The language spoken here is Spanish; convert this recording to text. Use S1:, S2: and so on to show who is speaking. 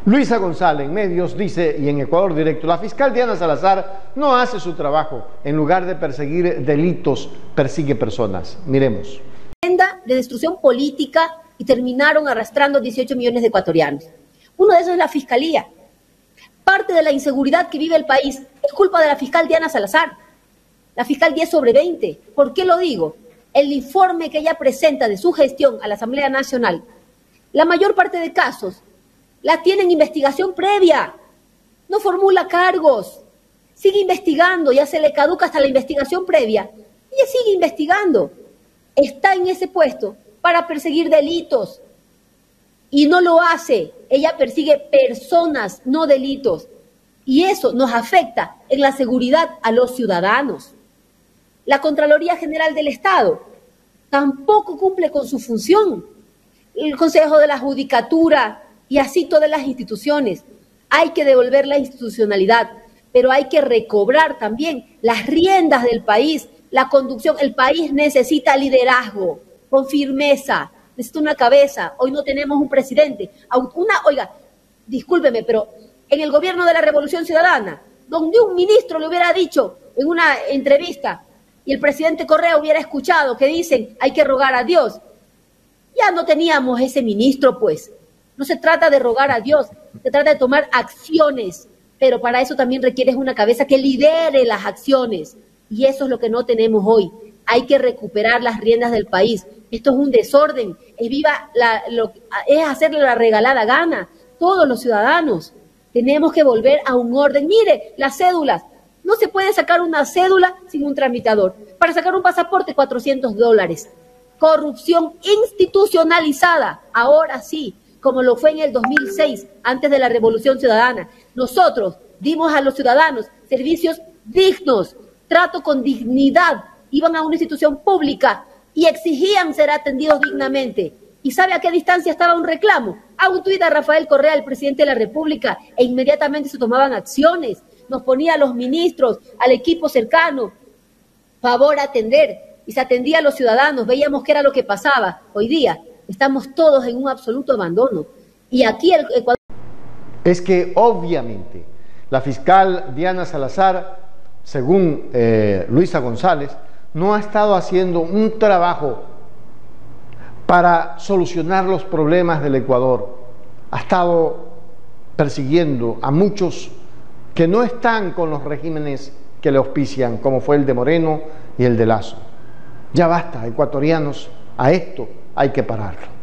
S1: Luisa González en Medios dice, y en Ecuador Directo, la fiscal Diana Salazar no hace su trabajo. En lugar de perseguir delitos, persigue personas. Miremos.
S2: De destrucción política y terminaron arrastrando 18 millones de ecuatorianos. Uno de esos es la fiscalía. Parte de la inseguridad que vive el país es culpa de la fiscal Diana Salazar. La fiscal 10/20. ¿Por qué lo digo? El informe que ella presenta de su gestión a la Asamblea Nacional, la mayor parte de casos la tiene en investigación previa, no formula cargos, sigue investigando, ya se le caduca hasta la investigación previa, ella sigue investigando, está en ese puesto para perseguir delitos y no lo hace, ella persigue personas, no delitos, y eso nos afecta en la seguridad a los ciudadanos. La Contraloría General del Estado tampoco cumple con su función, el Consejo de la Judicatura y así todas las instituciones. Hay que devolver la institucionalidad, pero hay que recobrar también las riendas del país, la conducción. El país necesita liderazgo, con firmeza, necesita una cabeza. Hoy no tenemos un presidente. Oiga, discúlpeme, pero en el gobierno de la Revolución Ciudadana, donde un ministro le hubiera dicho en una entrevista y el presidente Correa hubiera escuchado que dicen hay que rogar a Dios, ya no teníamos ese ministro, pues. No se trata de rogar a Dios, se trata de tomar acciones, pero para eso también requieres una cabeza que lidere las acciones, y eso es lo que no tenemos hoy. Hay que recuperar las riendas del país. Esto es un desorden, es hacerle la regalada gana. Todos los ciudadanos tenemos que volver a un orden. Mire, las cédulas, no se puede sacar una cédula sin un tramitador. Para sacar un pasaporte, $400. Corrupción institucionalizada, ahora sí, como lo fue en el 2006, antes de la Revolución Ciudadana. Nosotros dimos a los ciudadanos servicios dignos, trato con dignidad, iban a una institución pública y exigían ser atendidos dignamente. ¿Y sabe a qué distancia estaba un reclamo? A un tuit a Rafael Correa, el presidente de la República, e inmediatamente se tomaban acciones. Nos ponía a los ministros, al equipo cercano, favor atender, y se atendía a los ciudadanos, veíamos qué era lo que pasaba. Hoy día estamos todos en un absoluto abandono. Y aquí el Ecuador...
S1: Es que obviamente la fiscal Diana Salazar, según Luisa González, no ha estado haciendo un trabajo para solucionar los problemas del Ecuador. Ha estado persiguiendo a muchos que no están con los regímenes que le auspician, como fue el de Moreno y el de Lasso. Ya basta, ecuatorianos, a esto hay que pararlo.